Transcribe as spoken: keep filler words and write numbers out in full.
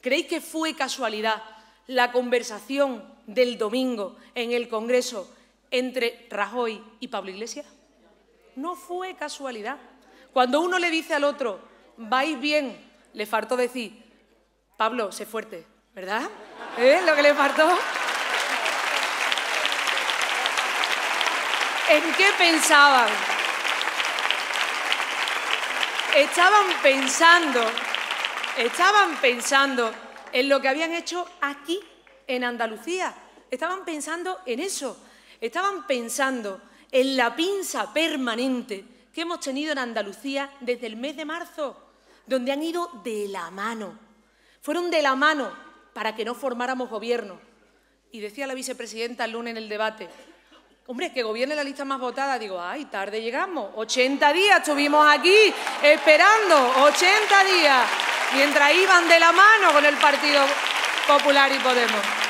¿Creéis que fue casualidad la conversación del domingo en el Congreso entre Rajoy y Pablo Iglesias? No fue casualidad. Cuando uno le dice al otro, vais bien, le faltó decir, Pablo, sé fuerte, ¿verdad? ¿Eh? Lo que le faltó. ¿En qué pensaban? Estaban pensando, estaban pensando en lo que habían hecho aquí, en Andalucía. Estaban pensando en eso. Estaban pensando en la pinza permanente que hemos tenido en Andalucía desde el mes de marzo, donde han ido de la mano. Fueron de la mano para que no formáramos gobierno. Y decía la vicepresidenta el lunes en el debate, hombre, que gobierne la lista más votada. Digo, ay, tarde llegamos. ochenta días estuvimos aquí esperando, ochenta días, mientras iban de la mano con el Partido Popular y Podemos.